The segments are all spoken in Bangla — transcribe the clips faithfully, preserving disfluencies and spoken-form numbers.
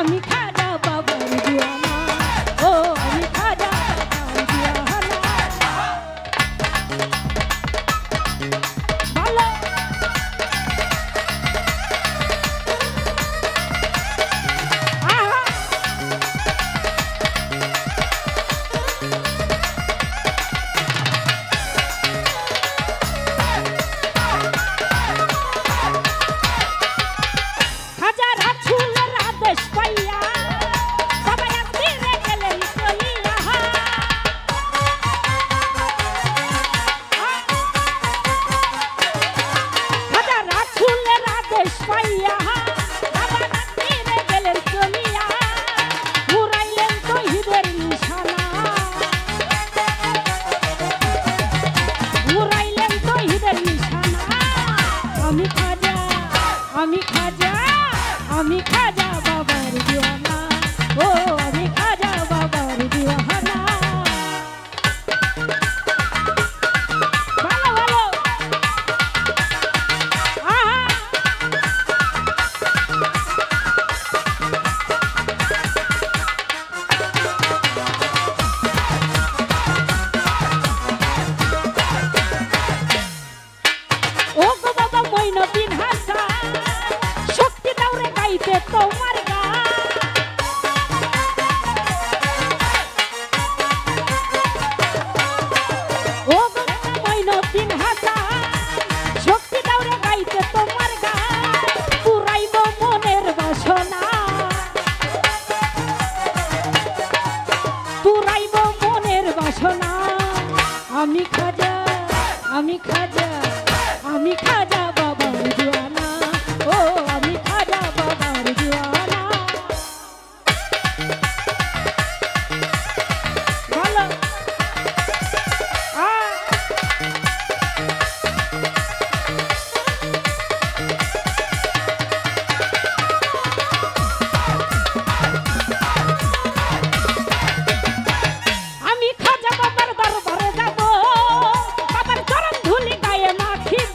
আমি খাজা বাবার দিওয়ানা ও আমি খাজা বাবার দিওয়ানা ভালো আমি খাজা আমি খাজা বাবার দিওয়ানা ও আমি খাজা বাবার দিওয়ানা ভালো ভালো আহা ও গো বাবা মইনুদ্দিন হাসান তোমার গান ও গো মইনুদ্দিন হাসান শক্তি দাওরে গাইতে তোমার গান পুরাইব মনের বাসনা পুরাইব মনের বাসনা আমি খাজা আমি খাজা আমি খাজা বাবার দিওয়ানা ও আমি খাজা বাবার দিওয়ানা ভালো আমি খাজা বাবার দরবারে যাব বাবার চরণ ধুলি গায়ে মাখিব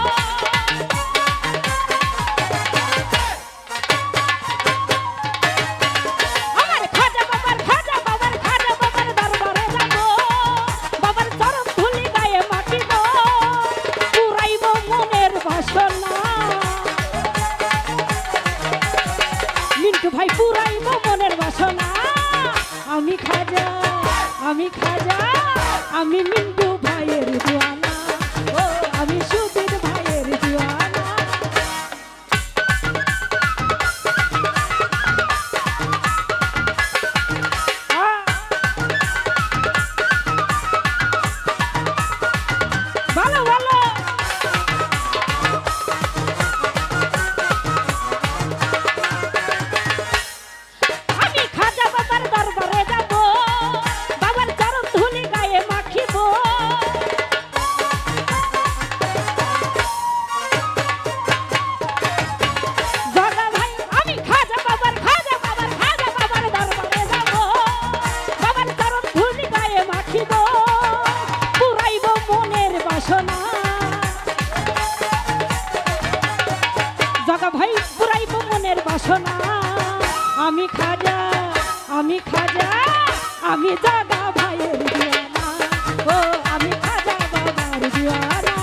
ভাই পুরাইব মনের বাসনা আমি খাজা আমি খাজা আমি মিন্টু ভাইয়ের দিওয়ানা ও আমি সুধীর ভাইয়ের দিওয়ানা ভালো ভালো ভাই পুরাইব মনের বাসনা আমি খাজা আমি খাজা আমি জাগা ভাইয়ের দিওয়ানা ও আমি খাজা বাবার দিওয়ানা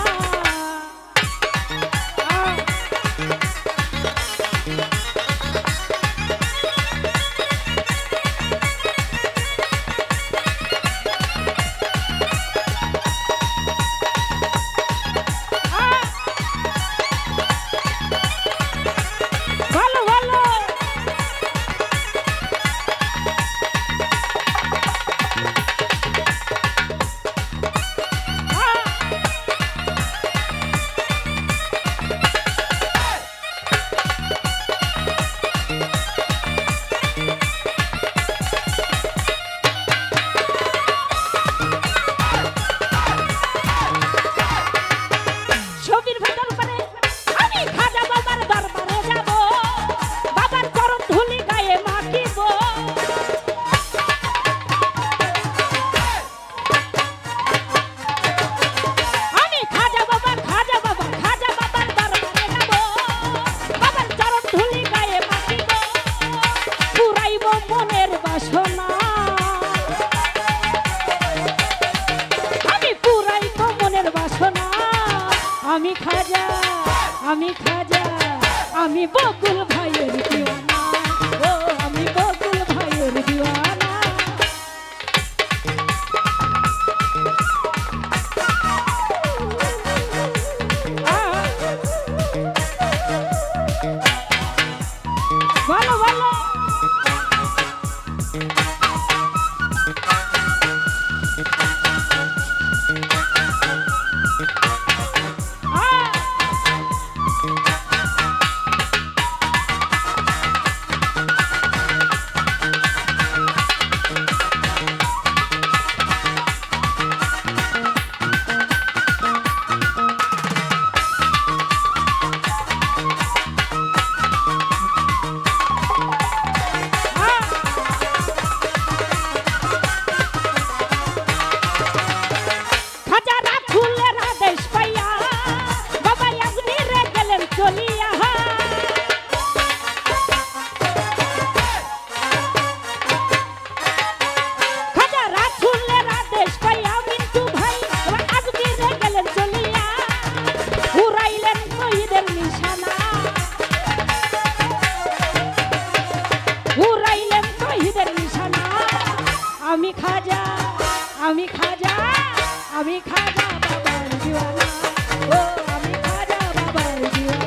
আমি খাজা আমি খাজা বাবার দিওয়ানা ও আমি খাজা বাবার দিওয়ানা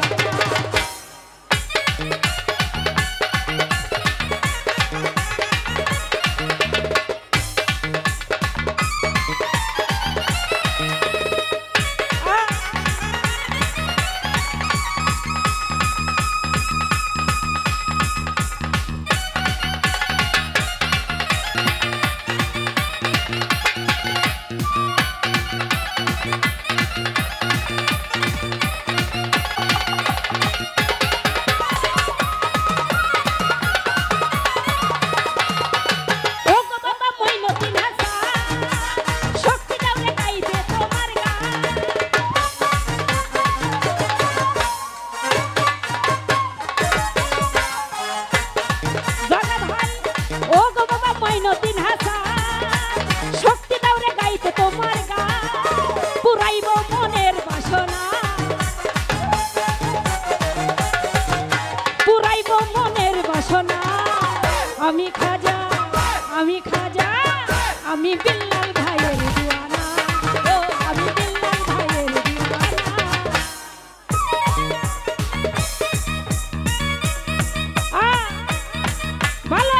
আমি খাজা আমি খাজা আমি বিল্লাল ভাইয়ের দিওয়ানা ও আমি বিল্লাল ভাইয়ের দিওয়ানা আ ভালো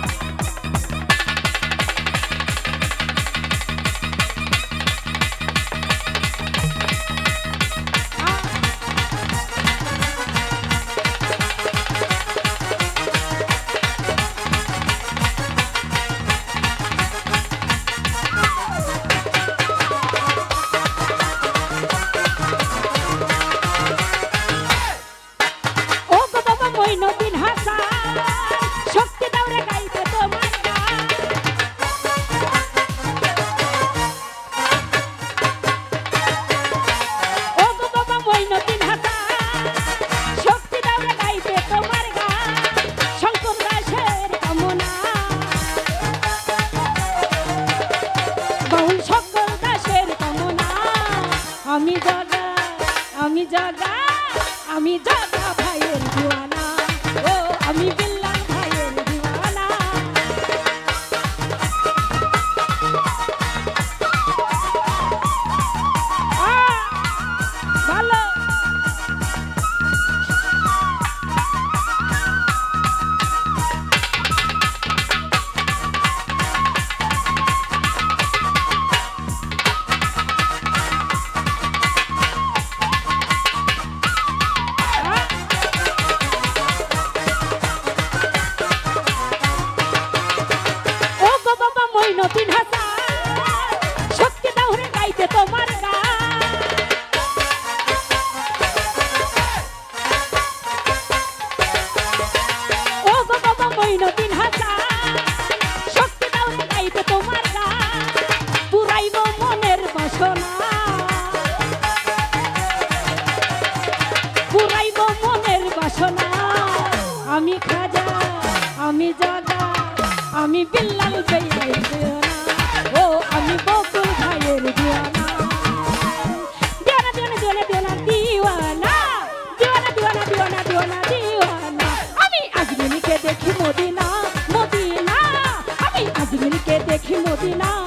নবীন হাসান শক্তি দাও রে গাইতে তোমার গান ও গো বাবা মঈনুদ্দিন হাসান শক্তি দাও রে গাইতে তোমার গান শঙ্কর দাসের কামনা বাউল শঙ্কর দাসের কামনা আমি জাগা আমি জাগা আমি জাগা ভাইয়ের দিওয়ানা ও আমি বিল্লাল ভাইয়ের দিওয়ানা আ ভালো মঈনুদ্দিন হাসান শক্তি দাও রে গাইতে তোমার গান ও গো বাবা মঈনুদ্দিন হাসান শক্তি দাও রে গাইতে তোমার গান পুরাইব মনের বাসনা পুরাইব মনের বাসনা আমি খাজা আমি জাগা আমি বিল্লাল ভাইয়ের দিওয়ানা ও আমি বকুল ভাইয়ের দিওয়ানা দিওয়ানা দিওয়ানা দিওয়ানা দিওয়ানা দিওয়ানা দিওয়ানা দিওয়ানা দিওয়ানা দিওয়ানা আমি আজমিরকে দেখি মদিনা মদিনা আমি আজমিরকে দেখি মদিনা